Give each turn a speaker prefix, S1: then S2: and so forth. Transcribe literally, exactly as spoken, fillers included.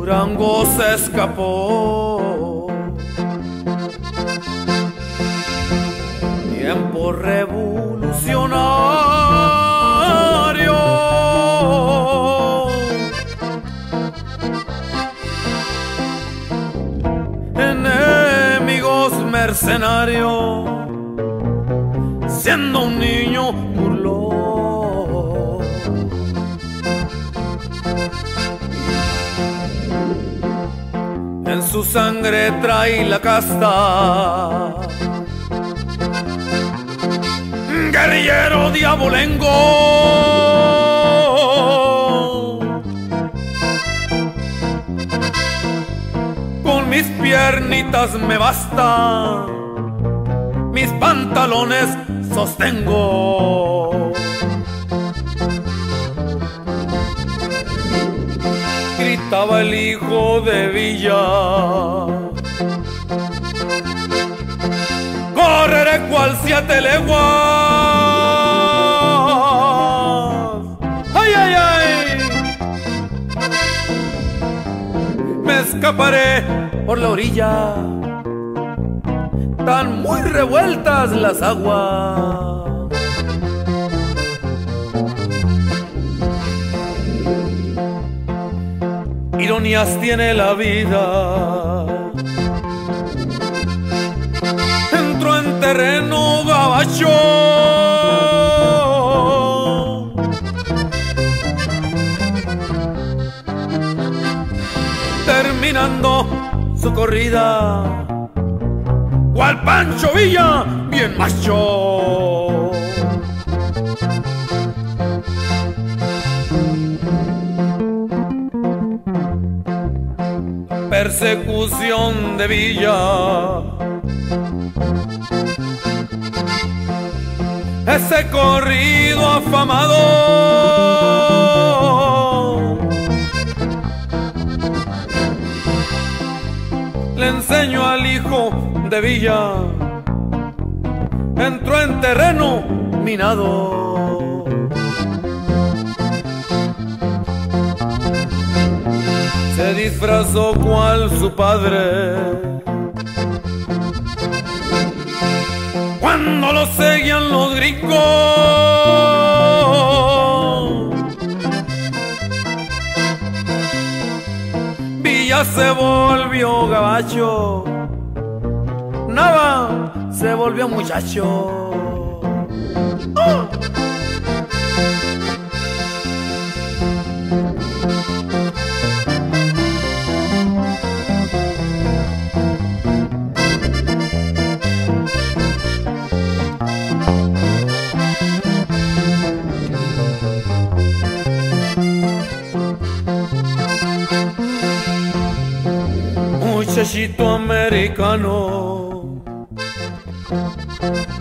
S1: Durango se escapó. Tiempo revolucionario, enemigos mercenarios, siendo un niño burló. En su sangre trae la casta, guerrillero diabolengo. Con mis piernitas me basta, mis pantalones sostengo. Gritaba el hijo de Villa, correré cual siete leguas. ¡Ay, ay, ay! Me escaparé por la orilla, tan muy revueltas las aguas. Ironías tiene la vida, entro en terreno gabacho, terminando su corrida, cual Pancho Villa, bien macho. Persecución de Villa, ese corrido afamado, le enseño al hijo de Villa, entró en terreno minado. Se disfrazó cual su padre, cuando lo seguían los gringos. Villa se volvió gabacho, Nava se volvió muchacho. ¡Oh! Muchachito americano,